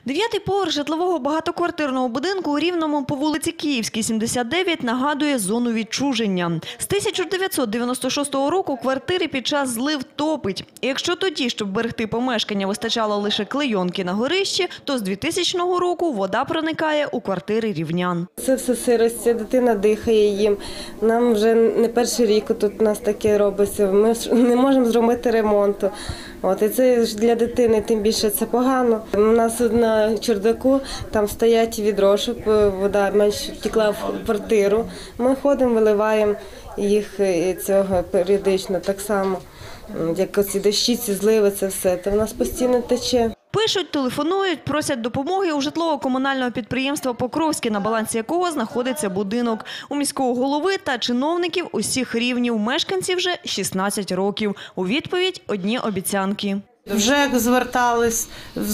Дев'ятий поверх житлового багатоквартирного будинку у Рівному по вулиці Київській, 79, нагадує зону відчуження. З 1996 року квартири під час злив топить. І якщо тоді, щоб берегти помешкання, вистачало лише клейонки на горищі, то з 2000 року вода проникає у квартири рівнян. Це все сирость, дитина дихає їм. Нам вже не перший рік тут у нас таке робиться. Ми не можемо зробити ремонту. І це для дитини тим більше це погано. У нас на чердаку там стоять відро, щоб вода менше втекла в квартиру. Ми ходимо, виливаємо їх цього періодично так само. Як оці дощі, ці зливи, це все. То в нас постійно тече. Пишуть, телефонують, просять допомоги у житлово-комунального підприємства «Покровське», на балансі якого знаходиться будинок. У міського голови та чиновників усіх рівнів, мешканців вже 16 років. У відповідь – одні обіцянки. Вже як звертались,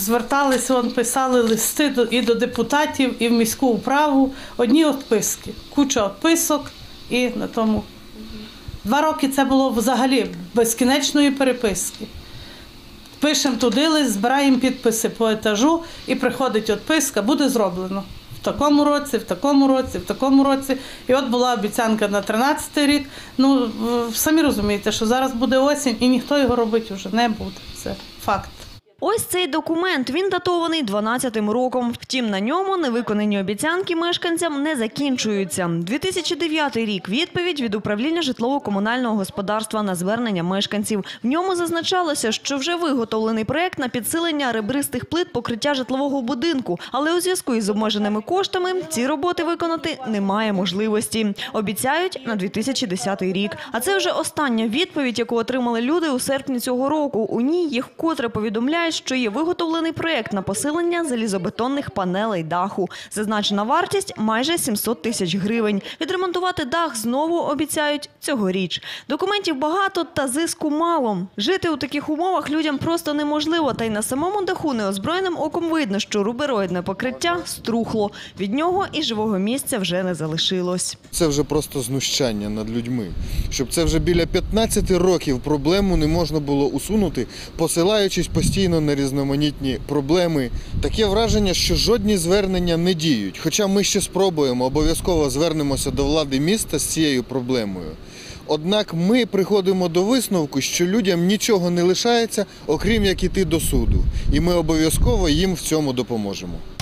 писали листи і до депутатів, і в міську управу. Одні відписки, куча відписок і на тому. 2 роки це було взагалі безкінечної переписки. Пишемо туди лист, збираємо підписи по етажу і приходить відписка, буде зроблено. В такому році, в такому році, в такому році. І от була обіцянка на 13-й рік. Ну, самі розумієте, що зараз буде осінь і ніхто його робити вже не буде. Це факт. Ось цей документ, він датований 12-м роком. Втім, на ньому невиконані обіцянки мешканцям не закінчуються. 2009 рік – відповідь від управління житлово-комунального господарства на звернення мешканців. В ньому зазначалося, що вже виготовлений проєкт на підсилення ребристих плит покриття житлового будинку. Але у зв'язку із обмеженими коштами ці роботи виконати немає можливості. Обіцяють на 2010 рік. А це вже остання відповідь, яку отримали люди у серпні цього року. У ній їх вкотре повідомляють, що є виготовлений проєкт на посилення залізобетонних панелей даху. Зазначена вартість – майже 700 тисяч гривень. Відремонтувати дах знову обіцяють цьогоріч. Документів багато та зиску мало. Жити у таких умовах людям просто неможливо. Та й на самому даху неозброєним оком видно, що рубероїдне покриття струхло. Від нього і живого місця вже не залишилось. Це вже просто знущання над людьми. Щоб це вже біля 15 років проблему не можна було усунути, посилаючись постійно на різноманітні проблеми. Таке враження, що жодні звернення не діють. Хоча ми ще спробуємо, обов'язково звернемося до влади міста з цією проблемою. Однак ми приходимо до висновку, що людям нічого не лишається, окрім як іти до суду. І ми обов'язково їм в цьому допоможемо.